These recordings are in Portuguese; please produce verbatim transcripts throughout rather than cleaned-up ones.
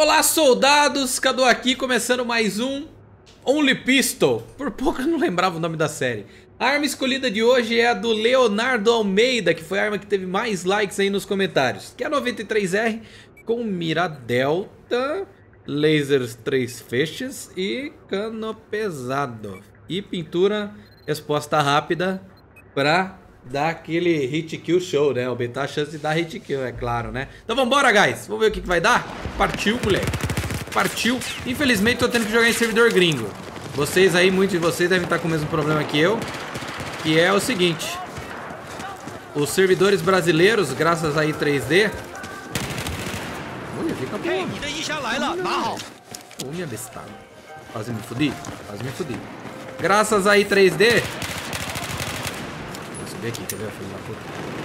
Olá, soldados! Cadu aqui, começando mais um Only Pistol. Por pouco eu não lembrava o nome da série. A arma escolhida de hoje é a do Leonardo Almeida, que foi a arma que teve mais likes aí nos comentários, que é a noventa e três R com mira delta, lasers três feixes e cano pesado. E pintura resposta rápida pra dar aquele hit kill show, né? Aumentar a chance de dar hit kill, é claro, né? Então vambora, guys! Vamos ver o que, que vai dar? Partiu, moleque! Partiu! Infelizmente tô tendo que jogar em servidor gringo. Vocês aí, muitos de vocês devem estar com o mesmo problema que eu, que é o seguinte: os servidores brasileiros, graças aí três D... Olha, fica bom. Ô, minha bestada. Quase me fudi, quase me fudi. Graças aí três D... Vou subir aqui, quer ver, filho da puta?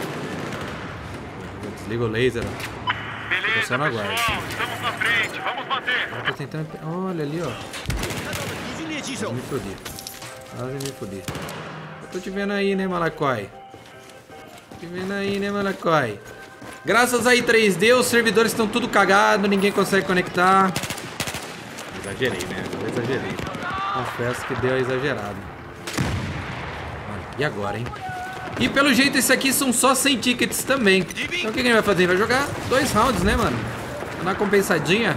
Desliga o laser. Beleza, pessoal, aguardo. estamos na frente, vamos bater. Eu tô tentando... Olha ali, ó. Quase me fudi. Quase me fudi. Eu tô te vendo aí, né, Malacói? Tô te vendo aí, né, Malacói? Graças aí três D, os servidores estão tudo cagados, ninguém consegue conectar. Exagerei, né? Eu exagerei. Confesso que deu exagerado. E agora, hein? E pelo jeito esse aqui são só cem tickets também. Então o que a gente vai fazer? Vai jogar dois rounds, né, mano? Uma compensadinha.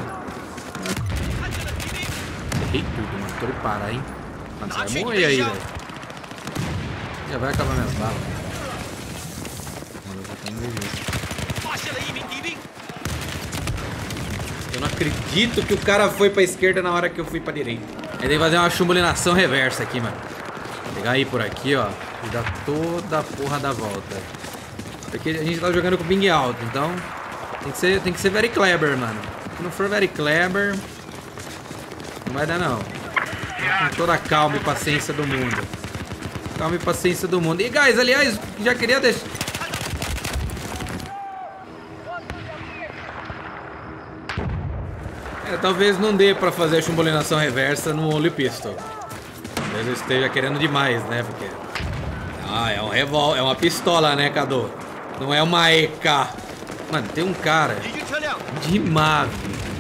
Errei tudo, mano. Tô de parar, hein? Mano, você vai morrer aí, velho. Já vai acabar minhas balas. Mano, eu vou ter um jeito. Eu não acredito que o cara foi pra esquerda na hora que eu fui pra direita. Aí tem que fazer uma chumbulinação reversa aqui, mano. Vou pegar aí por aqui, ó. E dar toda a porra da volta. Porque a gente tá jogando com ping alto, então tem que ser, tem que ser very clever, mano. Se não for very clever, não vai dar não. Com toda a calma e paciência do mundo. Calma e paciência do mundo. E guys, aliás, já queria deixar... É, talvez não dê pra fazer a chumbulinação reversa no Only Pistol. Talvez eu esteja querendo demais, né? Porque... Ah, é um revólver, é uma pistola, né, Cadu? Não é uma E K. Mano, tem um cara de Mavi.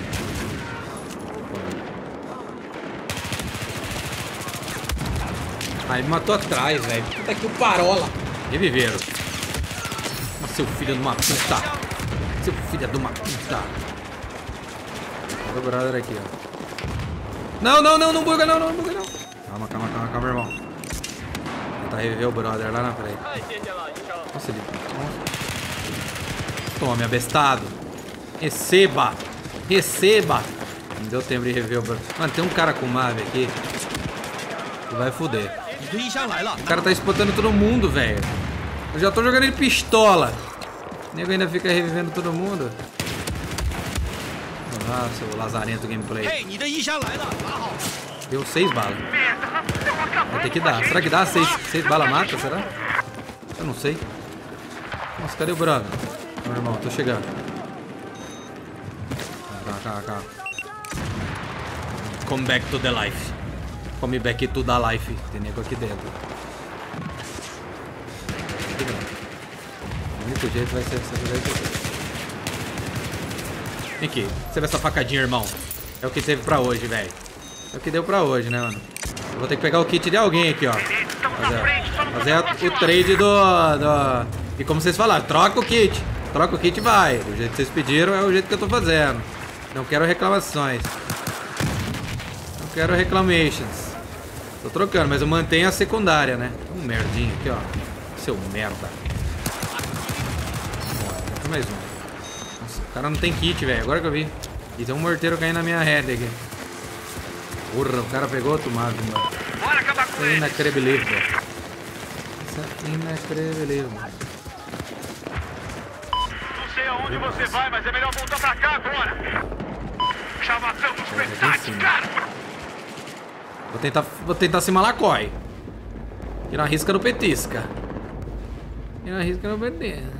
Ah, ele matou atrás, velho. Puta que o parola. Reviveram. Seu filho de uma puta. Seu filho de uma puta. Olha o brother aqui, ó. Não, não, não, não buga não, não buga não. Calma, calma, calma, calma, irmão. Vou tentar reviver o brother lá na frente. Nossa, ele... Tome, abestado. Receba. Receba. Não deu tempo de reviver o brother. Mano, tem um cara com Mavi aqui que vai foder. O cara tá spotando todo mundo, velho. Eu já tô jogando de pistola. O nego ainda fica revivendo todo mundo. Ah, seu lazarento gameplay. Deu seis balas. Vai ter que dar. Será que dá? Seis, seis balas mata? Será? Eu não sei. Nossa, cadê o brother? Meu irmão, tô chegando. Cá, cá, cá. Come back to the life. Come back to the life. Tem nego aqui dentro. O único jeito vai ser essa aqui. Vem aqui. Você vê essa facadinha, irmão. É o que teve pra hoje, velho. É o que deu pra hoje, né, mano? Eu vou ter que pegar o kit de alguém aqui, ó. Fazer, fazer o trade do, do... E como vocês falaram, troca o kit. Troca o kit e vai. Do jeito que vocês pediram é o jeito que eu tô fazendo. Não quero reclamações. Não quero reclamations. Tô trocando, mas eu mantenho a secundária, né? Um merdinho aqui, ó. Seu merda. Ó, mais um. Nossa, o cara não tem kit, velho. Agora que eu vi. E tem um morteiro caindo na minha head aqui. Porra, o cara pegou outro mago, mano. Isso é inacreditável. Isso é inacreditável. Não sei aonde você vai, mas é melhor voltar pra cá agora. Já matamos metade, cara. Vou tentar, vou tentar se malacói. E na risca no petisca. E na risca no petisca.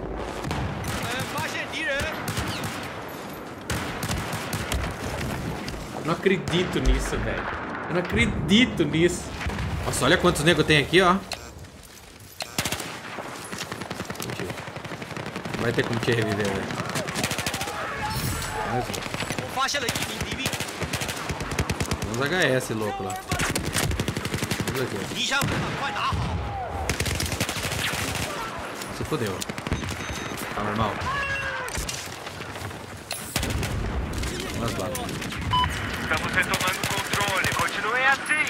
Eu não acredito nisso, velho. Eu não acredito nisso. Nossa, olha quantos negros tem aqui, ó. Não vai ter como te reviver, velho. Mais um. Uns H S louco lá. Vamos aqui. Se fodeu. Tá normal. Umas balas. Estamos retomando o controle. Continuem assim.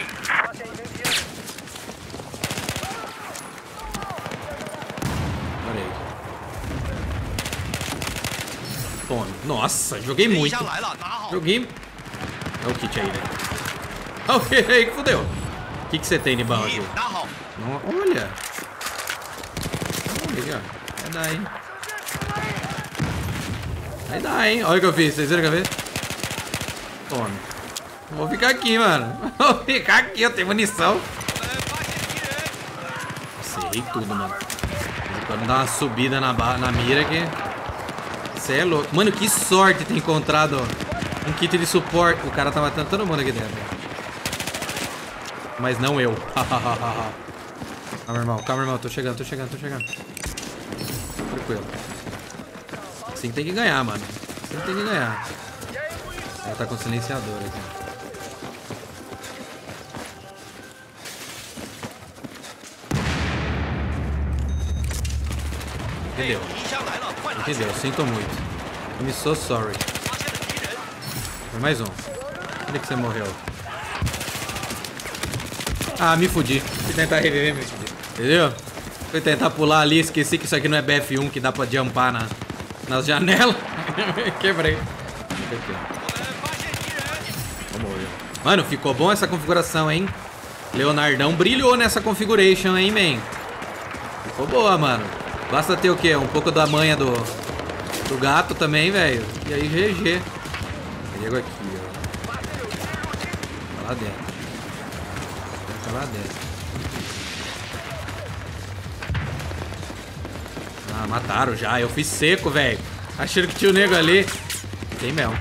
Olha aí. Tome. Nossa, joguei muito. Joguei. Olha o kit aí, velho. Olha o kit aí que fodeu. O que você tem de bala aqui? Não, olha. Olha aqui, ó. Vai dar, hein. Vai dar, hein. Olha o que eu fiz. Vocês viram o que eu fiz? Tome. Vou ficar aqui, mano. Vou ficar aqui. Eu tenho munição. Nossa, errei tudo, mano. Quando dá uma subida na, na mira aqui. Você é louco. Mano, que sorte ter encontrado um kit de suporte. O cara tá matando todo mundo aqui dentro. Mas não eu. Calma, irmão. Calma, irmão. Tô chegando, tô chegando, tô chegando. Tranquilo. Assim tem que ganhar, mano. Assim tem que ganhar. Ela tá com silenciador aqui. Entendeu? Entendeu? Sinto muito. I'm so sorry. Foi mais um. Onde que você morreu? Ah, me fudi. Fui tentar reviver, me fudi. Entendeu? Fui tentar pular ali, esqueci que isso aqui não é B F um, que dá pra jumpar na, nas janelas. Quebrei. Aqui, vamos ver. Mano, ficou bom essa configuração, hein? Leonardão brilhou nessa configuration, hein, man? Ficou boa, mano. Basta ter o quê? Um pouco da manha do, do gato também, velho. E aí, G G. Pego aqui, ó. Tá lá dentro. Tá lá dentro. Ah, mataram já. Eu fiz seco, velho. Achando que tinha o nego ali. Tem mesmo.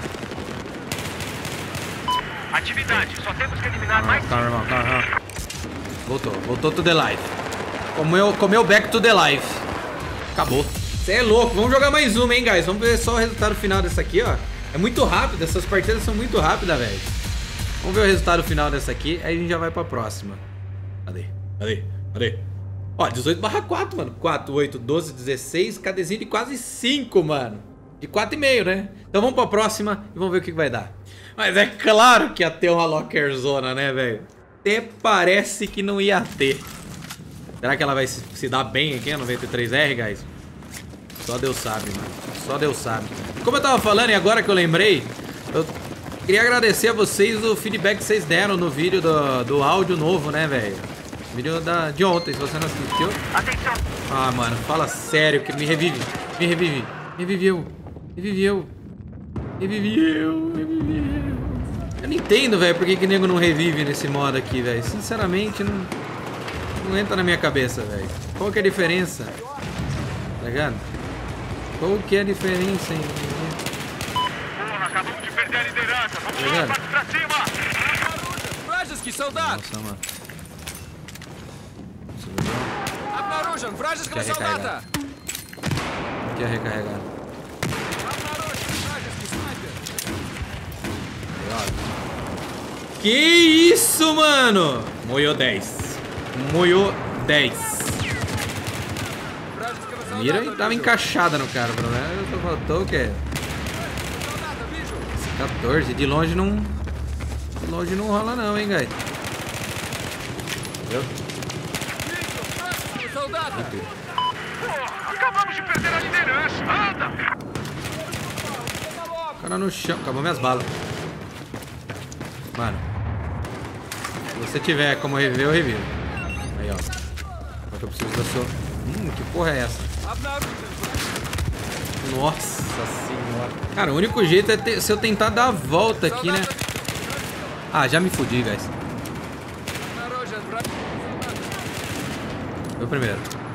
Atividade. Só temos que eliminar ah, mais. Calma, irmão. Calma, calma. Voltou. Voltou to the life. Comeu, comeu back to the life. Acabou. Você é louco. Vamos jogar mais uma, hein, guys. Vamos ver só o resultado final dessa aqui, ó. É muito rápido. Essas partidas são muito rápidas, velho. Vamos ver o resultado final dessa aqui. Aí a gente já vai pra próxima. Cadê? Cadê? Cadê? Ó, dezoito barra quatro, mano. quatro, oito, doze, dezesseis. KDzinho de quase cinco, mano. De quatro e meio, né? Então vamos pra próxima e vamos ver o que vai dar. Mas é claro que ia ter uma Locker Zona, né, velho? Até parece que não ia ter. Será que ela vai se, se dar bem aqui, a noventa e três R, guys? Só Deus sabe, mano. Só Deus sabe. Como eu tava falando, e agora que eu lembrei, eu queria agradecer a vocês o feedback que vocês deram no vídeo do, do áudio novo, né, velho? Vídeo da, de ontem, se você não assistiu. Atenção! Ah, mano, fala sério, que me revive. Me revive. Reviveu. Reviveu. Reviveu. Reviveu. Eu não entendo, velho, por que que nego não revive nesse modo aqui, velho. Sinceramente, não... Não entra na minha cabeça, velho. Qual que é a diferença? Tá ligado? Qual que é a diferença, hein? Porra, acabamos de perder a liderança. Vamos lá, parte pra cima! Вражеский солдат! Nossa, mano. Обнаружен вражеского солдата! Quer recarregar? Обнаружен вражеский снайпер! Que isso, mano? Moiou dez. Moiou dez. Mira e tava encaixada no cara, pelo menos só faltou o quê? quatorze, de longe não... De longe não rola não, hein, guys. Entendeu? Acabamos de perder a liderança. Anda! O cara no chão. Acabou minhas balas. Mano. Se você tiver como reviver, eu revivo. Aí, ó. Só que eu preciso da sua... Hum, que porra é essa? Nossa senhora. Cara, o único jeito é ter... se eu tentar dar a volta aqui, né? Ah, já me fudi, guys. Eu primeiro.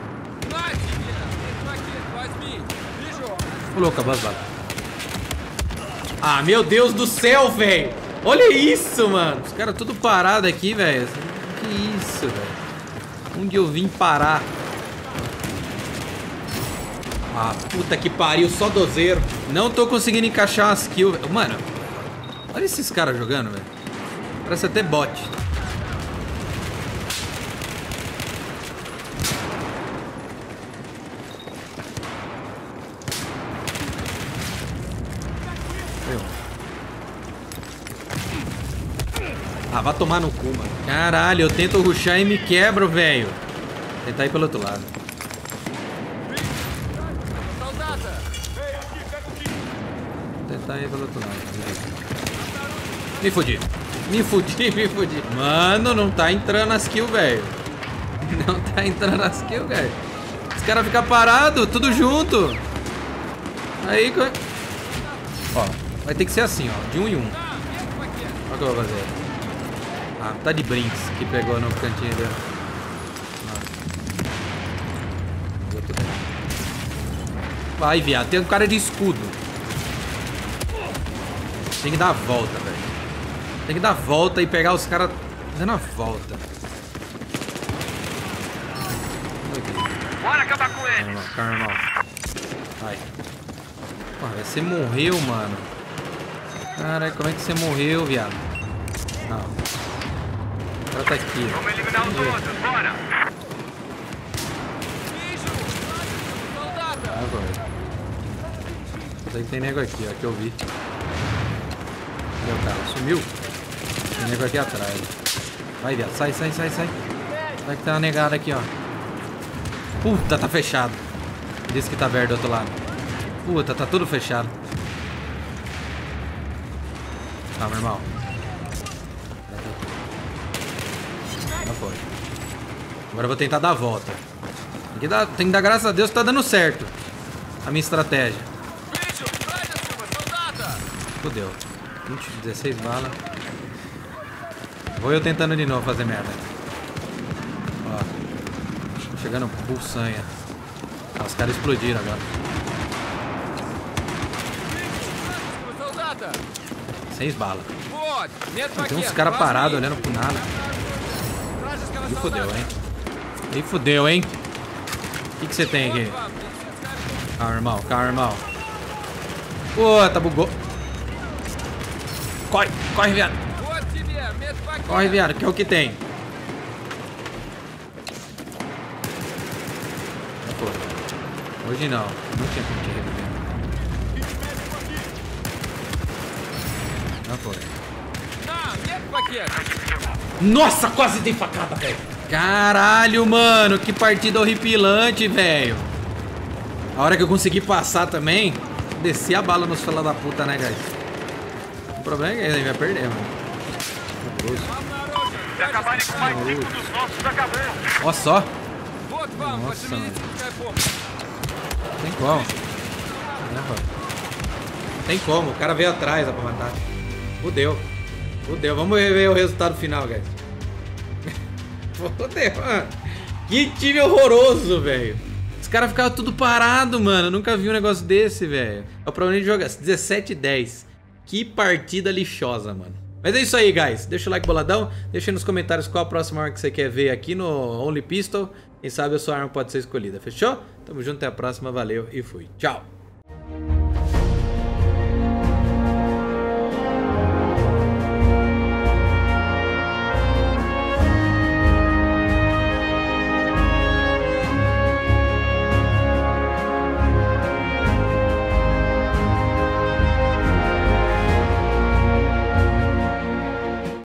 Ô, louco, acabou as balas. Ah, meu Deus do céu, velho. Olha isso, mano. Os caras tudo parado aqui, velho. Que isso, velho. Onde eu vim parar? Ah, puta que pariu, só dozeiro. Não tô conseguindo encaixar as kills. Mano, olha esses caras jogando, velho. Parece até bot. Ah, vai tomar no cu, mano. Caralho, eu tento rushar e me quebro, velho. Tentar ir pelo outro lado. Tentar ir pelo outro lado. Me fudi. Me fudi, me fudi. Mano, não tá entrando as kills, velho. Não tá entrando as kills, velho. Os caras ficam parados, tudo junto. Aí... Ó, vai ter que ser assim, ó. De um em um. Olha o que eu vou fazer. Ah, tá de brinks que pegou no cantinho dele. Vai, viado. Tem um cara de escudo. Tem que dar a volta, velho. Tem que dar a volta e pegar os caras dando a volta. Bora acabar com ele. Calma, calma. Vai. Pô, você morreu, mano. Caralho, como é que você morreu, viado? Não. O cara tá aqui. Vamos eliminar os outros, bora. Agora. Sei que tem nego aqui, ó, que eu vi. Cadê o cara? Sumiu? Tem nego aqui atrás. Vai, viado. Sai, sai, sai, sai. Vai que tem uma negada aqui, ó. Puta, tá fechado. Disse que tá aberto do outro lado. Puta, tá tudo fechado. Tá, meu irmão. Não foi. Agora eu vou tentar dar a volta. Tem que dar, tem que dar graças a Deus que tá dando certo a minha estratégia. Fudeu. vinte, dezesseis balas. Vou eu tentando de novo fazer merda. Ó. Tô chegando pulsanha. Ah, os caras explodiram agora. Seis balas. Tem uns caras parados olhando pro nada. E fudeu, hein? E fudeu, hein? O que que você tem aqui? Calma, irmão. Calma, irmão. Puta, bugou. Corre, corre, viado. Corre, viado, que é o que tem. Hoje não. Não tinha como te reviver. Não foi. Nossa, quase dei facada, velho. Caralho, mano. Que partida horripilante, velho. A hora que eu consegui passar também, desci a bala nos filha da puta, né, guys? O problema é que ele vai perder, mano. Se acabarem com mais cinco dos nossos, acabou. Ó só. Nossa, mano. Tem como. Tem como. O cara veio atrás ó, pra matar. Fudeu. Fudeu. Vamos ver o resultado final, guys. Fudeu, mano. Que time horroroso, velho. Os caras ficavam tudo parado, mano. Eu nunca vi um negócio desse, velho. É o problema de jogar. dezessete a dez. Que partida lixosa, mano. Mas é isso aí, guys. Deixa o like boladão. Deixa aí nos comentários qual a próxima arma que você quer ver aqui no Only Pistol. Quem sabe a sua arma pode ser escolhida. Fechou? Tamo junto, até a próxima. Valeu e fui. Tchau.